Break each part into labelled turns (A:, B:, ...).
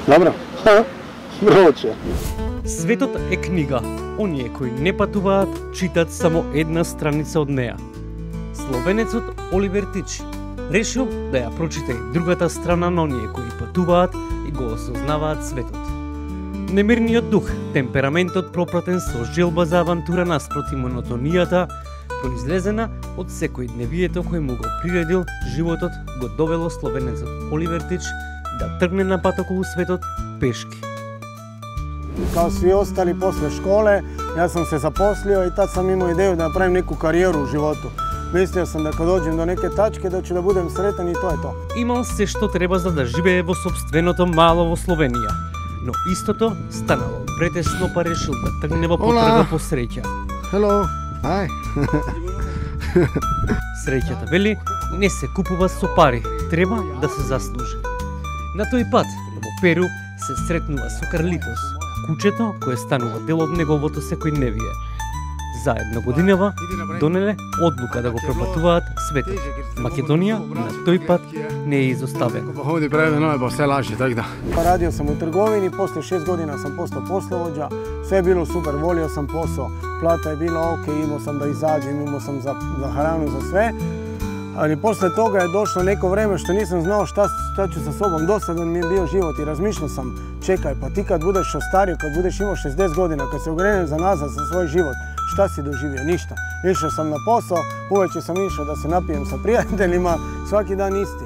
A: Добро. Вроче.
B: Светот е книга. Оние кои не патуваат, читат само една страница од неа. Словенецот Оливер Тич решил да ја прочита и другата страна на оние кои патуваат и го осознаваат светот. Немирниот дух, темпераментот пропратен со желба за авантура наспроти монотонијата, произлезена од секојдневието кој му го приредил животот, го довело словенецот Оливер Тич да тргне на пат околу светот пешки.
A: Kao svi ostali posle škole, ja sam se zaposlio i tad sam imao ideju da napravim neku karijeru u životu. Mislio sam da kad dođem do neke tačke da ću da budem sretan i to je to.
B: Имал се што треба за да живее во собственото мало во Словенија, но истото станало претесно па решил да тргне во потрага по среќа.
A: Hello. Hi.
B: Среќата, вели, не се купува со пари, треба да се заслужи. На тој пат, во Перу, се сретнува со Карлитос, кучето кое станува дел од неговото секојдневие. Заедно годинава донеле одлука да го пропатуваат светот. Македонија на тој пат не е изоставена.
C: Ovdje prevedeno je, pa sve laže, tako da.
A: Radio sam u trgovini, posle 6 godina sam postao poslovođa, sve je bilo super, volio sam posao, plata je bila ok, imao sam da izađem, imao sam za hranu, za sve. Ali posle toga je došlo neko vreme što nisam znao šta ću sa sobom. Dosadan mi je bio život i razmišljao sam, čekaj, pa ti kad budeš ostario, kad budeš imao 60 godina, kad se ogreneš za nazad za svoj život, šta si doživio? Ništa. Išao sam na posao, uveče sam išao da se napijem sa prijateljima, svaki dan isti.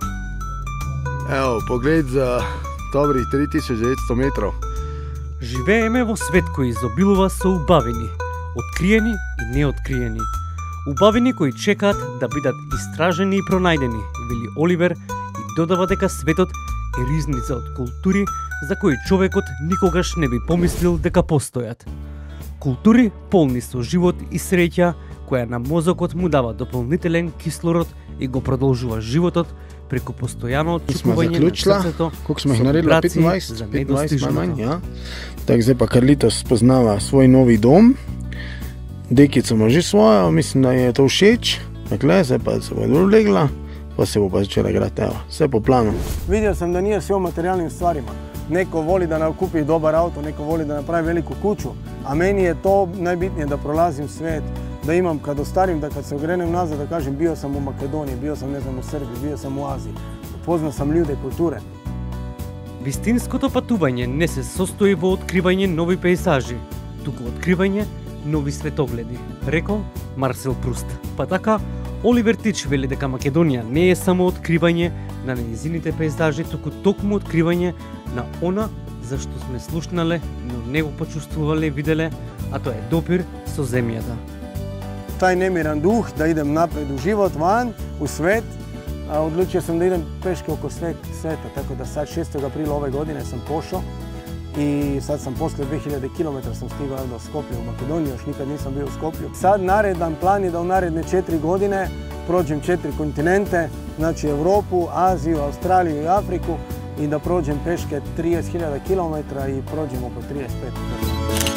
C: Evo, pogled za dobrih 3900 metrov.
B: Живееме во свет кој изобилува со убавини, откриени и неоткриени. Убавини кои чекаат да бидат истражени и пронајдени, вели Оливер и додава дека светот е ризница од култури за кои човекот никогаш не би помислил дека постојат. Култури полни со живот и среќа, која на мозокот му дава дополнителен кислород и го продолжува животот преку постојано отчекување на срцето,
C: Колко smo ih naredili? 15 najmanj, ja. Tak zdaj pa Carlitos spoznava svoj novi dom. Dekica ima že svojo, mislim da je to všeč. Dakle, zdaj pa se bo odlegla, pa se bo pa začela igrati, evo, sve po planu.
A: Vidio sam da nije sve o materijalnim stvarima. Neko voli da nakupi dobar auto, neko voli da napravi veliku kuću, a meni je to najbitnije da prolazim svet, da imam kad ostarim, da kad se ogrenem nazad da kažem bio sam u Makedoniji, bio sam ne znam u Srbiji, bio sam u Aziji, upoznao sam ljude, kulture.
B: Вистинското патување не се состои во откривање нови пејзажи, туку откривање нови светогледи, рекол Марсел Пруст. Па така, Оливер Тич вели дека Македонија не е само откривање на нејзините пејзажи, туку токму откривање на она за што сме слушнале, но не го почувствувале, виделе, а тоа е допир со земјата.
A: Taj nemiran duh da idem napred u život, van, u svet. Odlučio sam da idem peške oko sveta, tako da sad 6. aprila ove godine sam pošao i sad sam poslije 2000 km sam stigao do Skoplja u Makedoniji, još nikad nisam bio u Skoplju. Sad naredan plan je da u naredne 4 godine prođem 4 kontinente, znači Europu, Aziju, Australiju i Afriku i da prođem peške 30.000 km i prođem oko 35 km.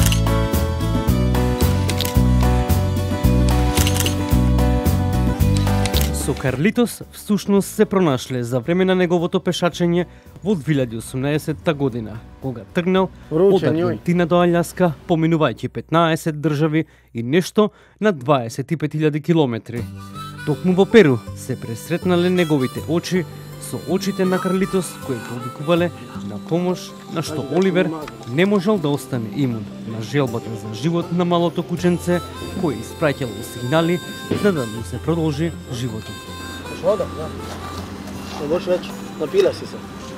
B: Со Карлитос всушност се пронашле за време на неговото пешачење во 2018 година, кога тргнал од Аргентина до Алјаска, поминувајќи 15 држави и нешто на 25.000 километри. Токму во Перу се пресретнале неговите очи со очите на Карлитос кои повикувале на помош, на што Оливер не можел да остане имун на желбата за живот на малото кученце кој испраќало сигнали за да му се продолжи животот.
A: Voda, da. Ne boš več, napila si se.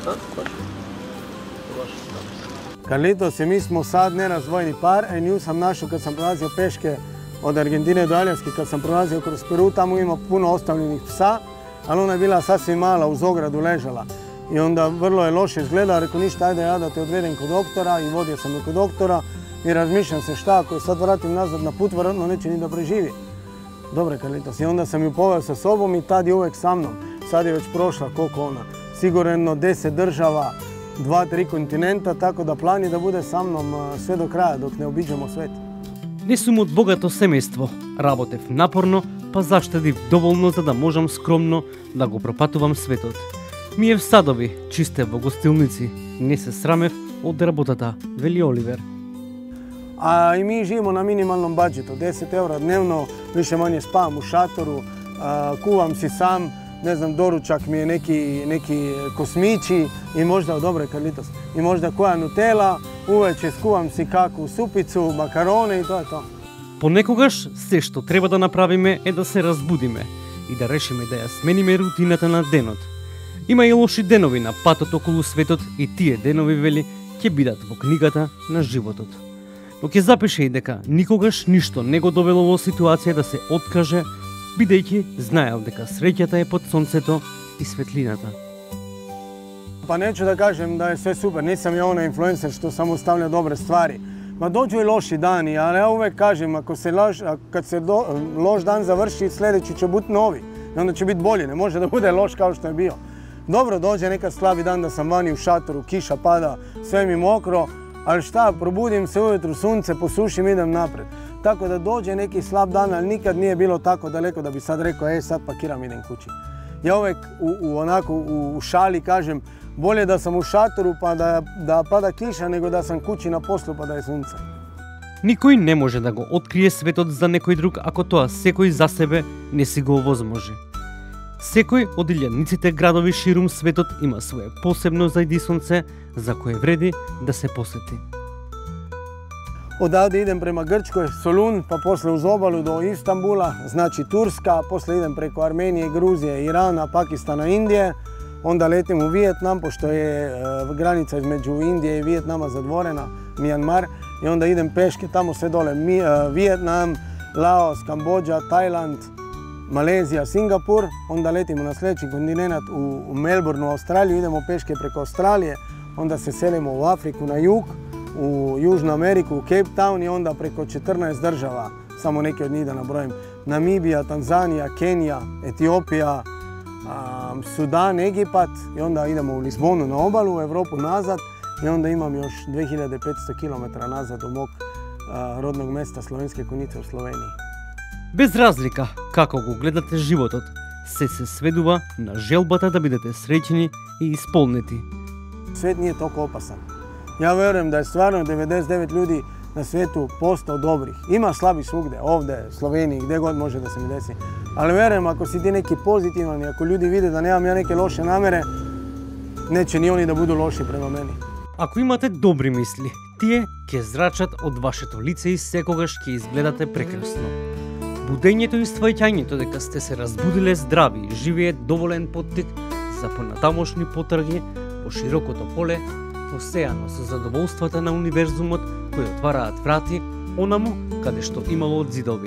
A: Carlitos i mi smo sad nerazvojni par, a nju sam našao kad sam prolazio peške od Argentine do Aljaske, kad sam prolazio kroz Peru, tamo ima puno ostavljenih psa, ali ona je bila sasvim mala, uz ogradu ležala. I onda vrlo je loše izgledala, rekao ništa, ajde ja da te odvedem kod doktora i vodio sam je kod doktora i razmišljam se šta, ako je sad vratim nazad na put, vjerojatno neće ni da preživi. Dobre, Carlitos, i onda sam ju poveo sa sobom i tad je uvek sa mnom. Sad je već prošla, koliko ona, sigurno 10 država, 2-3 kontinenta, tako da plan je da bude sa mnom sve do kraja, dok ne obiđemo svet.
B: Не сум од богато семејство, работев напорно, па заштедив доволно за да можам скромно да го пропатувам светот. Миев садови, чистев во гостилници, не се срамев од работата, вели Оливер.
A: A i mi živimo na minimalnom budžetu, 10 € dnevno, više manje spavam u šatoru, kuvam si sam, ne znam, doručak mi je neki kosmići i možda, dobro Carlitos, i možda koja nutela, uveče skuvam si kakvu supicu, makarone i to je to.
B: Понекогаш се што треба да направиме е да се разбудиме и да решиме да ја смениме рутината на денот. Има и лоши денови на патот околу светот и тие денови, вели, ќе бидат во книгата на животот. Но ќе запише и дека никогаш ништо не го довело во ситуација да се откаже, бидејќи знаел дека среќата е под сонцето и светлината.
A: Pa neću da kažem da je sve super, nisam ja onaj influencer što samo stavlja dobre stvari. Ma dođu i loši dani, ali ja uvek kažem, kad se loš dan završi, sljedeći će biti novi. I onda će biti bolji, ne može da bude loš kao što je bio. Dobro, dođe nekad slabi dan da sam vani u šatoru, kiša pada, sve mi mokro, ali šta, probudim se ujutru, sunce, posušim, idem napred. Tako da dođe neki slab dan, ali nikad nije bilo tako daleko da bi sad rekao, sad pakiram, idem kući. Ja uvek u šali kažem, bolje da sam u šatoru pa da pada kiša nego da sam kući na poslu pa da je sunce.
B: Никој не може да го открие светот за некој друг ако тоа секој за себе не си го овозможи. Секој од илјадниците градови ширум светот има свое посебно зајдисонце за кое вреди да се посети.
A: Odavde idem prema Grčkoj, Solun, pa posle uz obalu do Istanbula, znači Turska, posle idem preko Armenije, Gruzije, Irana, Pakistana, Indije. Onda letim u Vijetnam, pošto je granica između Indije i Vijetnama zatvorena, Myanmar. I onda idem peške tamo sve dole, Vijetnam, Laos, Kambodža, Tajland, Malezija, Singapur. Onda letimo na sljedeći kontinent u Melbourne, u Australiju, idemo peške preko Australije. Onda se selimo u Afriku na jug, u Južnu Ameriku, u Cape Town i onda preko 14 država, samo neke od njih da nabrojim. Namibija, Tanzanija, Kenija, Etiopija, Sudan, Egipat i onda idemo u Lisbonu na obalu, u Evropu nazad i onda imam još 2500 km nazad do mog rodnog mesta Slovenske Konjice u Sloveniji.
B: Без разлика како го гледате животот, се сведува на желбата да бидете среќни и исполнети.
A: Svet nije toliko opasan. Ja vjerujem da je stvarno 99 ljudi na svijetu postao dobrih. Ima slabi svugde, ovdje, Sloveniji, gdje god može da se mi desi. Ali vjerujem, ako si ti neki pozitivan i ako ljudi vide da nemam ja neke loše namere, neće ni oni da budu loši prema meni.
B: Ако имате добри мисли, тие ќе зрачат од вашето лице и секогаш ќе изгледате прекрасно. Будењето и ствајќањето дека сте се разбудиле здрави и живее доволен поттик за понатамошни потраги по широкото поле, посејано со задоволствата на универзумот кои отвараат врати онаму каде што имало од зидови.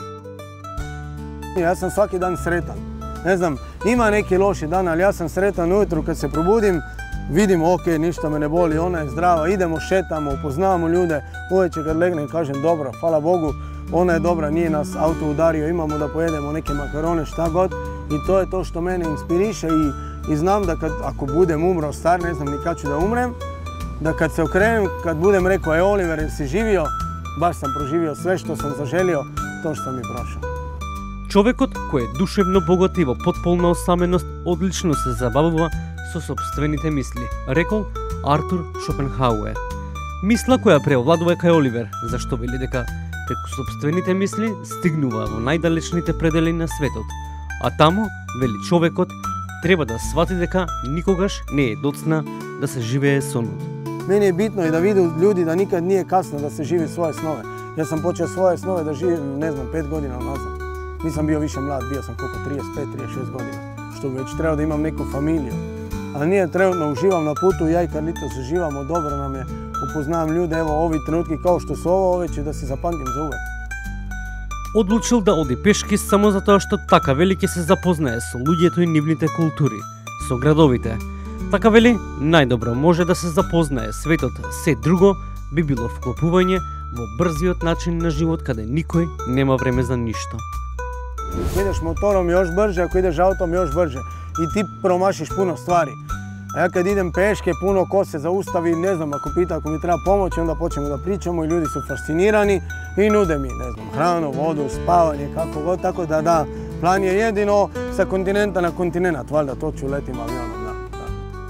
A: Ja sam svaki dan sretan. Ne znam, ima neki loši dan, ali ja sam sretan ujutru kad se probudim, vidim ok, ništa me ne boli, ona je zdrava, idemo, šetamo, upoznavamo ljude, uveče kad legnem kažem dobro, hvala Bogu, ona je dobra, nije nas auto udario, imamo da pojedemo neke makarone, šta god. I to je to što mene inspiriše i znam da ako budem umro star, ne znam ni kad ću da umrem, da kad se okrenem, kad budem rekao, Oliver, jesi živio, baš sam proživio sve što sam zaželio, to što sam i prošao.
B: Човекот кој е душевно богат и во потполна осаменост одлично се забавува со сопствените мисли, рекол Артур Шопенхауер. Мисла која преовладува кај Оливер, зашто вели дека преку сопствените мисли стигнува во најдалечните предели на светот. А таму, вели човекот, треба да свати дека никогаш не е доцна да се живее сонот.
A: Meni je bitno i da vidu ljudi da nikad nije kasno da se živi svoje snove. Ja sam počeo svoje snove da živim, ne znam, 5 godina nazad. Nisam bio više mlad, bio sam koliko, 35-36 godina, što već trebao da imam neku familiju. Ali nije trenutno, uživam na putu, ja i Carlitos uživamo, dobro nam je, upoznavam ljude, evo ovi trenutki kao što su ove će da se zapamtim za uvek.
B: Одлучил да оди пешки само затоа што така вели ќе се запознае со луѓето и нивните култури, со градовите. Така вели, најдобро може да се запознае светот, се друго би било вклопување во брзиот начин на живот каде никој нема време за ништо.
A: Ako ideš motorom još brže, ako ideš autom još brže i ti promašiš puno stvari. A ja kad idem peške, puno ko se zaustavi, ne znam, ako pita ako mi treba pomoć, onda počnemo da pričamo i ljudi su fascinirani i nude mi, ne znam, hranu, vodu, spavanje, kako god, tako da, plan je jedino sa kontinenta na kontinent, valjda to ću letim avionom, da.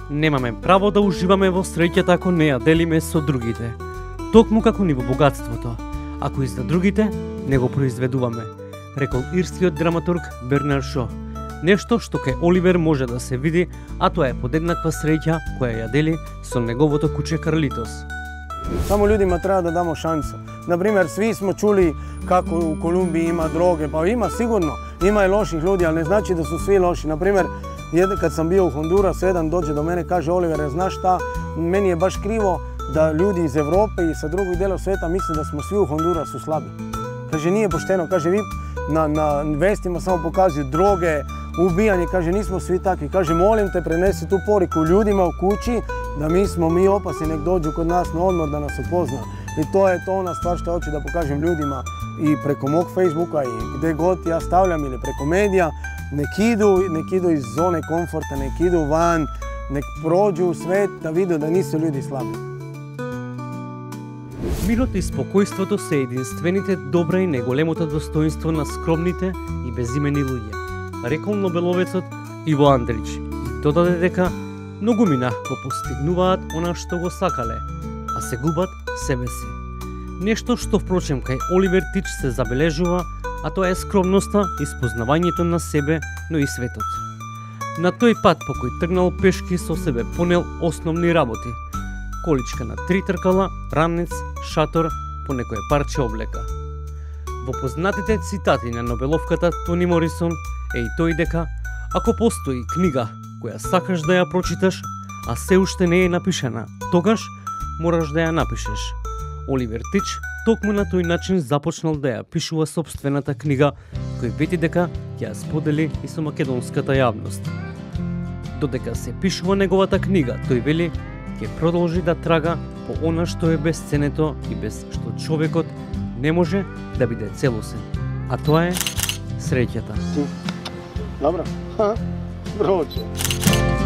B: Немаме право да уживаме во среќата ако не ја делиме со другите. Токму како ни во богатството. Ако и за другите, не го произведуваме, рекол ирскиот драматург Бернард Шо. Нешто што кај Оливер може да се види, а тоа е подеднаква среќа која ја дели со неговото куче Карлитос.
A: Само ljudima treba da damo šansu. Naprimjer, svi smo čuli kako u Kolumbiji ima droge, pa ima sigurno, ima i loših ljudi, ali ne znači da su svi loši. Naprimjer, kad sam bio u Hondurasu, jedan dođe do mene i kaže: Oliver, znaš šta, meni je baš krivo da ljudi iz Evrope i sa drugih delova sveta misle da smo svi u Hondurasu slabi. Kaže, nije pošteno, kaže, vi na vestima samo pokazuju droge, ubijanje, kaže, nismo svi takvi. Kaže, molim te, prenesi tu poriku ljudima u kući da mi opasni, nek dođu kod nas na odmor da nas upozna. I to je to ona stvar što hoću da pokažem ljudima i preko mog Facebooka i gde god ja stavljam ili preko medija. Nek idu iz zone komforta, nek idu van, nek prođu u svet da vidu da nisu ljudi slabi.
B: Мирот и спокојството се единствените добра и неголемото достоинство на скромните и безимени луѓе, рекол нобеловецот Иво Андрич, и додаде дека многумина го постигнуваат она што го сакале, а се губат себе си. Нешто што впрочем кај Оливер Тич се забележува, а тоа е скромноста и спознавањето на себе, но и светот. На тој пат по кој тргнал пешки со себе понел основни работи: количка на 3 тркала, ранец, шатор, по некое парче облека. Во познатите цитати на Нобеловката Тони Морисон е и тој дека ако постои книга која сакаш да ја прочиташ, а се уште не е напишана, тогаш мораш да ја напишеш. Оливер Тич токму на тој начин започнал да ја пишува собствената книга, кој вети дека ќе ја сподели и со македонската јавност. Додека се пишува неговата книга, тој вели ќе продолжи да трага по она што е безценето и без што човекот не може да биде целосен. А тоа е среќата.
A: Добро. Проđe.